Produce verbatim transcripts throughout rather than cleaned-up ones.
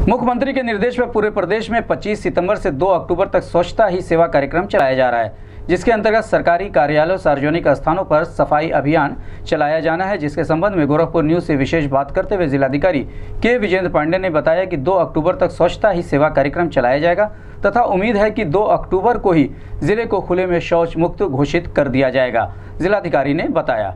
मुख्यमंत्री के निर्देश पर पूरे प्रदेश में पच्चीस सितंबर से दो अक्टूबर तक स्वच्छता ही सेवा कार्यक्रम चलाया जा रहा है, जिसके अंतर्गत सरकारी कार्यालयों सार्वजनिक स्थानों पर सफाई अभियान चलाया जाना है। जिसके संबंध में गोरखपुर न्यूज से विशेष बात करते हुए जिलाधिकारी के विजेंद्र पांडे ने बताया कि दो अक्टूबर तक स्वच्छता ही सेवा कार्यक्रम चलाया जाएगा तथा उम्मीद है कि दो अक्टूबर को ही जिले को खुले में शौच मुक्त घोषित कर दिया जाएगा। जिलाधिकारी ने बताया।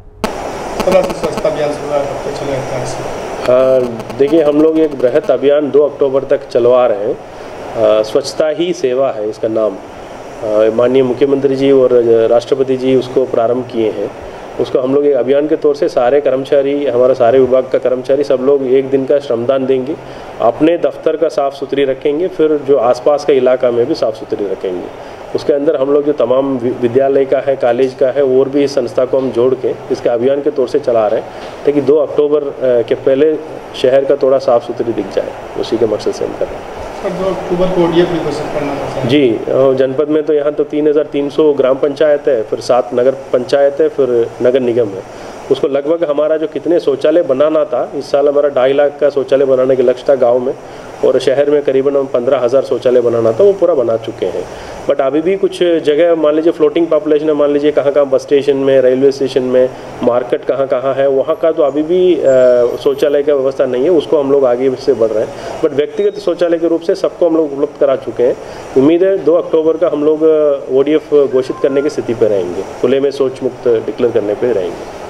देखिए, हम लोग एक बृहत अभियान दो अक्टूबर तक चलवा रहे हैं। स्वच्छता ही सेवा है इसका नाम। माननीय मुख्यमंत्री जी और राष्ट्रपति जी उसको प्रारंभ किए हैं। उसको हम लोग एक अभियान के तौर से सारे कर्मचारी, हमारा सारे विभाग का कर्मचारी सब लोग एक दिन का श्रमदान देंगे, अपने दफ्तर का साफ़ सुथरी रखेंगे, फिर जो आसपास का इलाका में भी साफ़ सुथरी रखेंगे। उसके अंदर हम लोग जो तमाम विद्यालय का है, कॉलेज का है और भी इस संस्था को हम जोड़ के इसके अभियान के तौर से चला रहे हैं ताकि दो अक्टूबर के पहले शहर का थोड़ा साफ़ सुथरी दिख जाए। उसी के मकसद से हम कर रहे हैं। दो अक्टूबर को ओडीएफ भी घोषित करना था जी। जनपद में तो यहाँ तो तीन हज़ार तीन सौ ग्राम पंचायत है, फिर सात नगर पंचायत है, फिर नगर निगम है। उसको लगभग हमारा जो कितने शौचालय बनाना था, इस साल हमारा ढाई लाख का शौचालय बनाने के लक्ष्य था गाँव में, और शहर में करीबन हम पंद्रह हज़ार शौचालय बनाना था, वो पूरा बना चुके हैं। बट अभी भी कुछ जगह मान लीजिए फ्लोटिंग पॉपुलेशन है, मान लीजिए कहाँ कहाँ बस स्टेशन में, रेलवे स्टेशन में, मार्केट कहाँ कहाँ है, वहाँ का तो अभी भी शौचालय का व्यवस्था नहीं है। उसको हम लोग आगे से बढ़ रहे हैं, बट व्यक्तिगत शौचालय के रूप से सबको हम लोग उपलब्ध करा चुके हैं। उम्मीद है दो अक्टूबर का हम लोग ओडीएफ घोषित करने की स्थिति पर रहेंगे, खुले में शौच मुक्त डिक्लेयर करने पर रहेंगे।